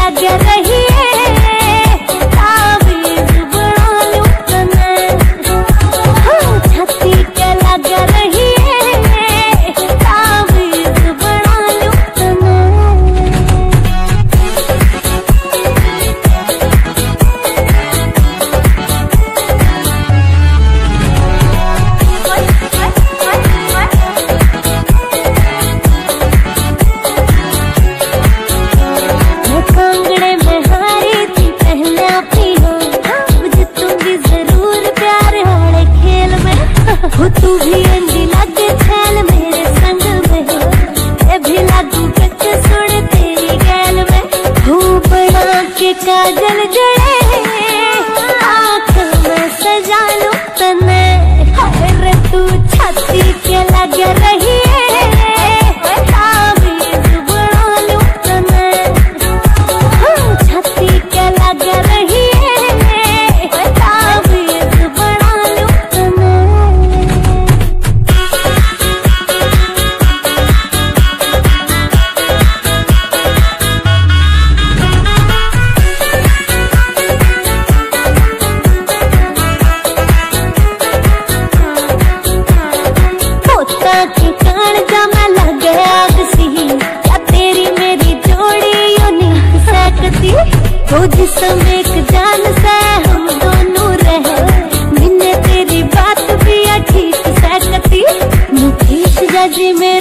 लगे रही तावीज बना लूं तने, छाती के लगे रही तावीज बना लूं तने। तू भी अंडी लग छैल मेरे संग में, ये भी लागू कच्चे सुन तेरी गैल में। हूँ बना के काजल जड़े आँख में सजा लूं तने, रे तू छाती के लगे रही तावीज बना लूं तने, छाती के लगे रही तावीज बना लूं तने। तो जिसम एक जान से हम दोनों रहे, मैंने तेरी बात भी ठीक सकती। मुकेश जाजी में